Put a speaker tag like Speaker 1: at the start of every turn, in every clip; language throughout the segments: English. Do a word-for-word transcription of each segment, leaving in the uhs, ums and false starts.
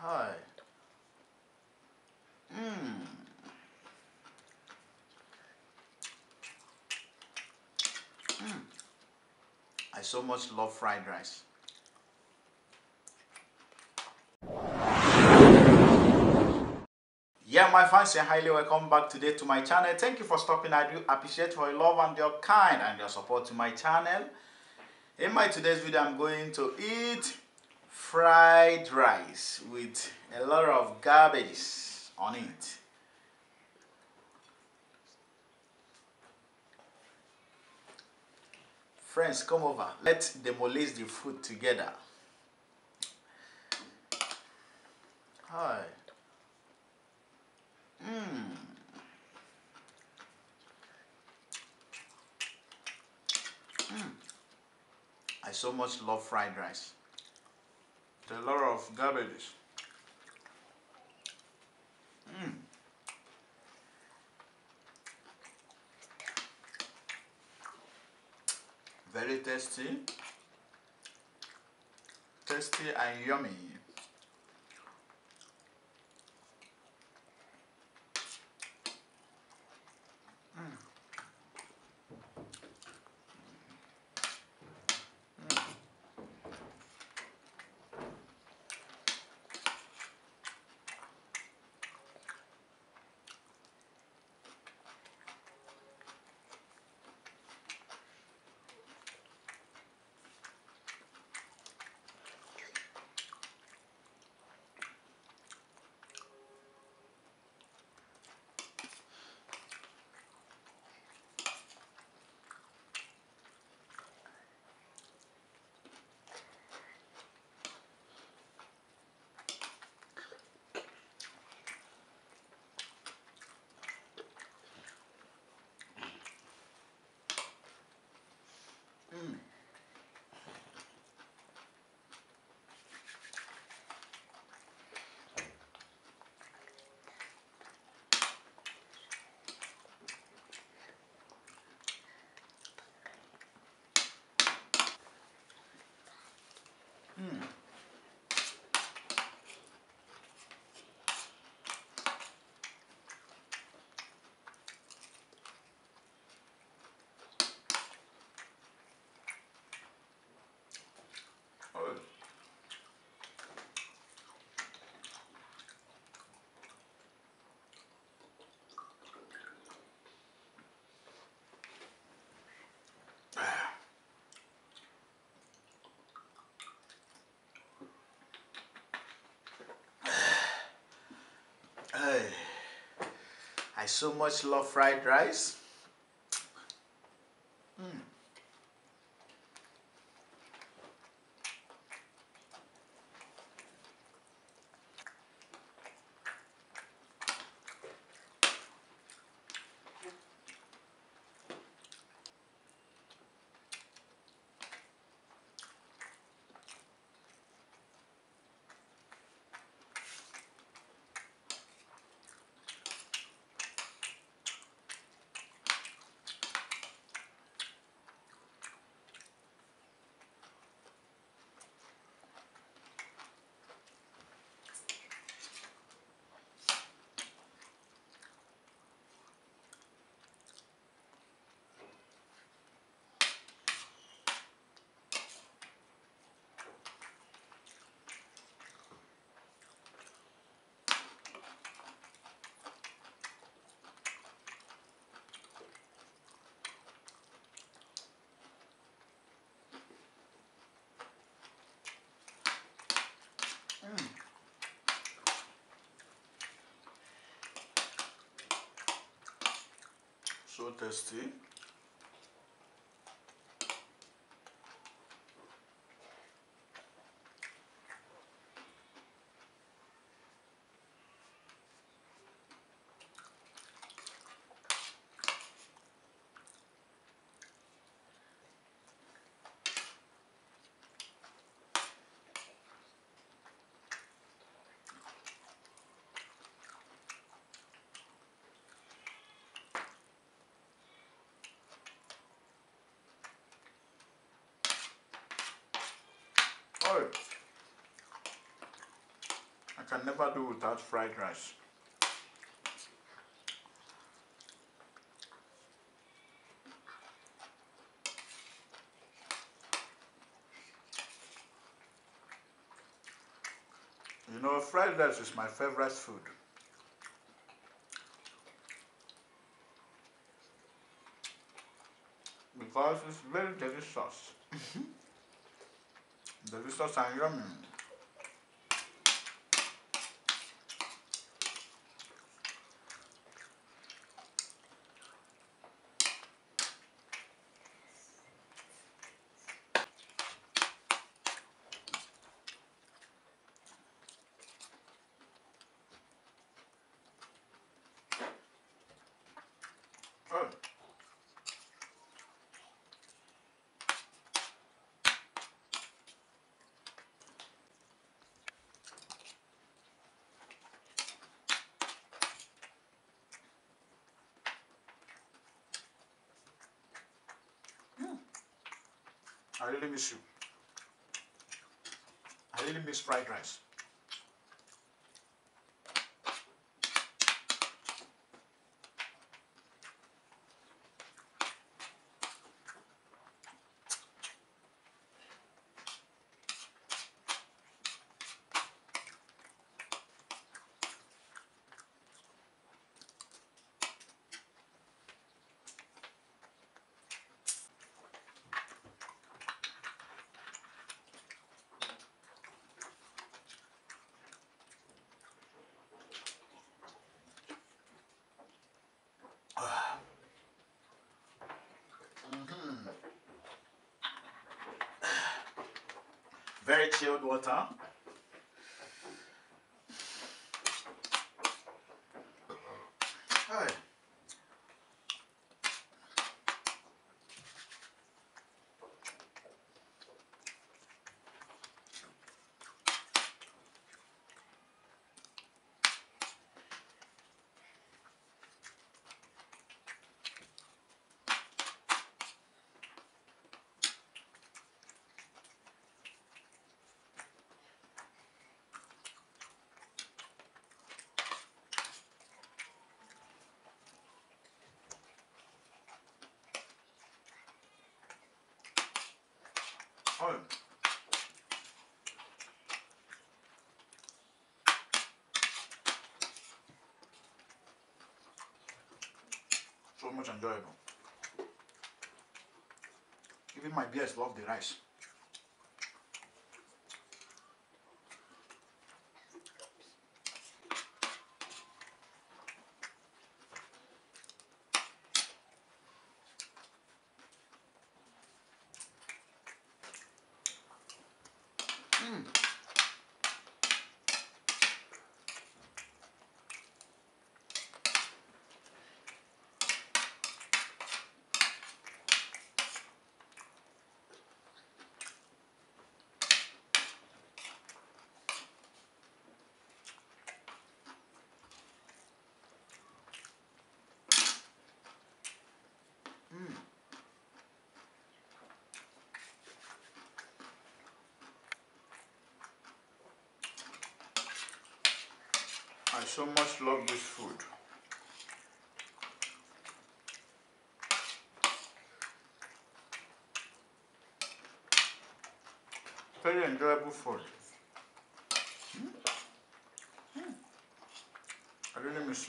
Speaker 1: Hi. Mm. Mm. I so much love fried rice. Yeah, my fans, you're highly welcome back today to my channel. Thank you for stopping. I do appreciate your love and your kind and your support to my channel. In my today's video, I'm going to eat fried rice with a lot of garbage on it. Friends, come over. Let's demolish the food together. Hi. Mmm. Mm. I so much love fried rice. There's a lot of garbage. Mm. Very tasty. Tasty and yummy. Mm. Mm. Oh. Hey. I so much love fried rice. Mm. Mm. So tasty. Oh. I can never do without fried rice. You know, fried rice is my favorite food because it's very delicious. Delicious and yummy. Oh. Mm. I really miss you. I really miss fried rice. Mm-hmm. Very chilled water. Hey. Oh. So much enjoyable. Even my bears love the rice. Mm. Mm. I so much love this food. Very enjoyable food. Mm. Mm. I really miss you.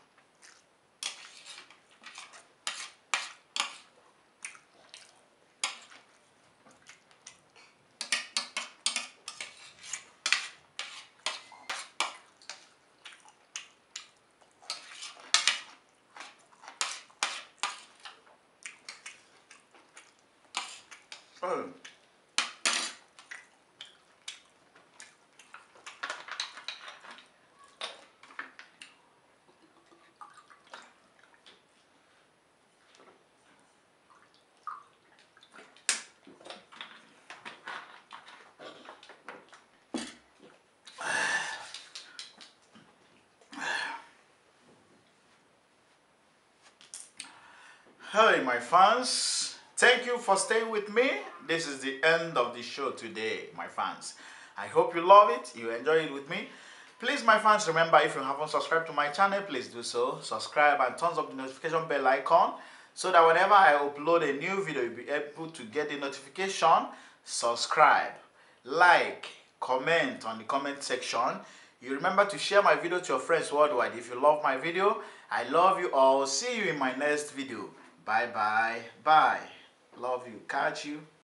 Speaker 1: Oh. Hi, my fans. Thank you for staying with me. This is the end of the show today, my fans. I hope you love it, you enjoy it with me. Please, my fans, remember, if you haven't subscribed to my channel, please do so. Subscribe and turn up the notification bell icon so that whenever I upload a new video, you'll be able to get the notification. Subscribe, like, comment on the comment section. You remember to share my video to your friends worldwide. If you love my video, I love you all. See you in my next video. Bye bye. Bye. Love you. Catch you.